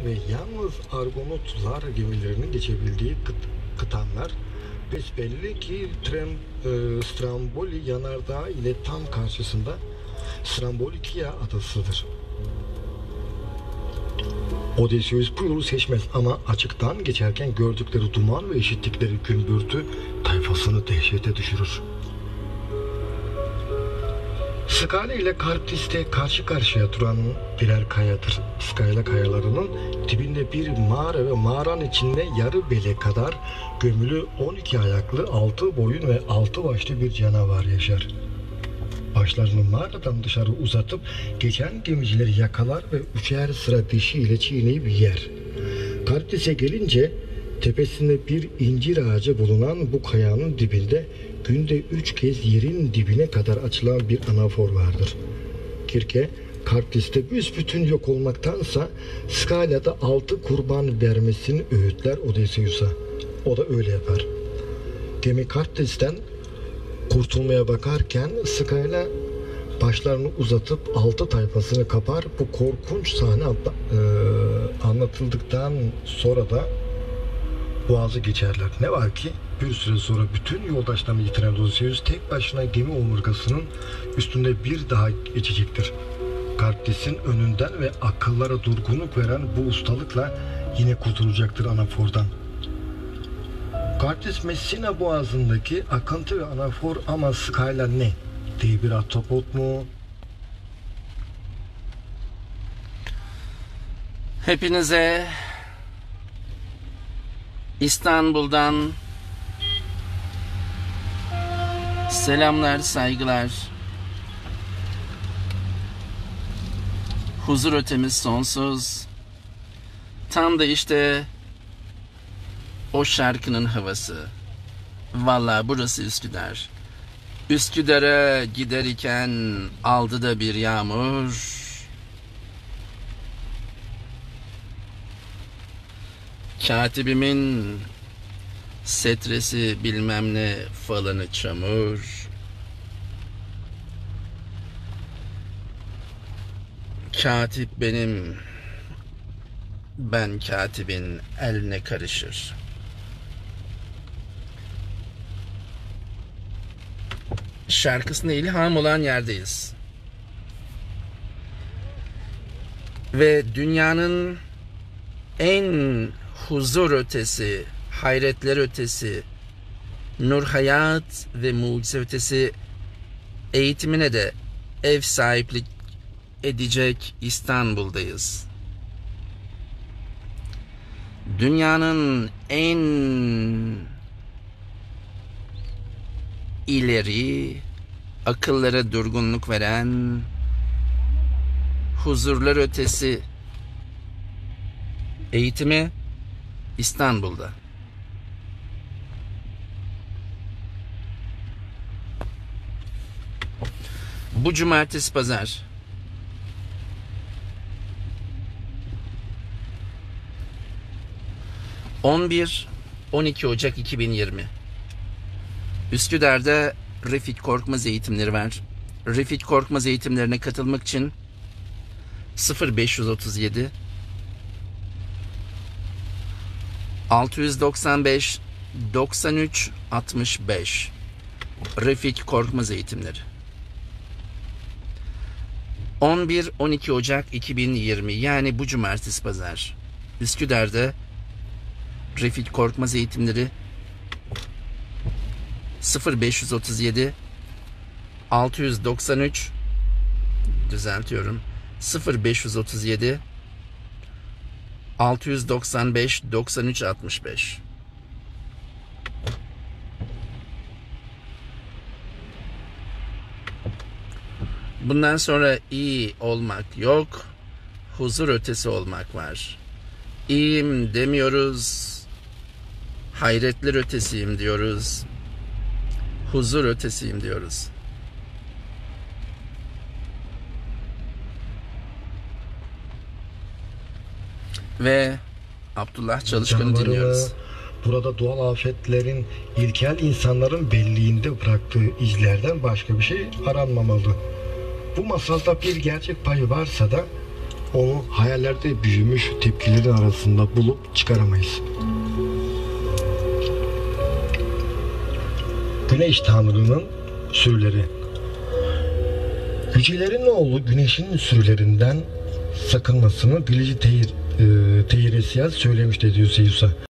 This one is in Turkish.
ve yalnız Argonotlar gemilerinin geçebildiği kıtanlar besbelli ki Stromboli yanardağı ile tam karşısında Strombolikia adasıdır. Odysseus bu yolu seçmez ama açıktan geçerken gördükleri duman ve işittikleri gümbürtü tayfasını dehşete düşürür. Skale ile Karptis'te karşı karşıya duran birer kayadır. Skale kayalarının dibinde bir mağara ve mağaranın içinde yarı bele kadar gömülü 12 ayaklı 6 boyun ve 6 başlı bir canavar yaşar. Başlarını mağaradan dışarı uzatıp geçen gemicileri yakalar ve üçer sıra dişiyle çiğneyip yer. Karptis'e gelince tepesinde bir incir ağacı bulunan bu kayanın dibinde günde 3 kez yerin dibine kadar açılan bir anafor vardır. Kirke, Karptis'te büsbütün yok olmaktansa Skala'da 6 kurban vermesini öğütler Odysseus'a. O da öyle yapar. Gemi Karptis'ten kurtulmaya bakarken Skala başlarını uzatıp 6 tayfasını kapar. Bu korkunç sahne anlatıldıktan sonra da boğazı geçerler. Ne var ki bir süre sonra bütün yoldaşlarını yitiren Odysseus tek başına gemi omurgasının üstünde bir daha geçecektir. Karptis'in önünden ve akıllara durgunluk veren bu ustalıkla yine kurtulacaktır anafordan. Karptis Messina boğazındaki akıntı ve anafor ama Skala ne? Diye bir ahtapot mu? Hepinize İstanbul'dan selamlar, saygılar. Huzur ötemiz sonsuz. Tam da işte o şarkının havası. Vallahi burası Üsküdar. Üsküdar'a giderken aldı da bir yağmur. Katibimin setresi bilmem ne falanı çamur. Katip benim, ben katibin eline karışır. Şarkısına ilham olan yerdeyiz. Ve dünyanın en huzur ötesi, hayretler ötesi, nur hayat ve mucize ötesi eğitimine de ev sahiplik edecek İstanbul'dayız. Dünyanın en ileri, akıllara durgunluk veren, huzurlar ötesi eğitimi İstanbul'da. Bu cumartesi pazar 11-12 Ocak 2020 Üsküdar'da Refik Korkmaz eğitimleri var. Refik Korkmaz eğitimlerine katılmak için 0537 695 93 65 Refik Korkmaz eğitimleri. 11-12 Ocak 2020 yani bu cumartesi pazar Üsküdar'da Refik Korkmaz eğitimleri 0537 693 düzeltiyorum 0537 695 93 65. Bundan sonra iyi olmak yok, huzur ötesi olmak var. İyiyim demiyoruz, hayretler ötesiyim diyoruz, huzur ötesiyim diyoruz. Ve Abdullah Çalışkan'ı dinliyoruz. Burada doğal afetlerin ilkel insanların belliğinde bıraktığı izlerden başka bir şey aranmamalı. Bu masalda bir gerçek payı varsa da onu hayallerde büyümüş tepkilerin arasında bulup çıkaramayız. Güneş Tanrı'nın sürüleri. Yücelerin oğlu Güneş'in sürülerinden sakınmasını bilici Teiresias söylemişti diyor Zeus'a.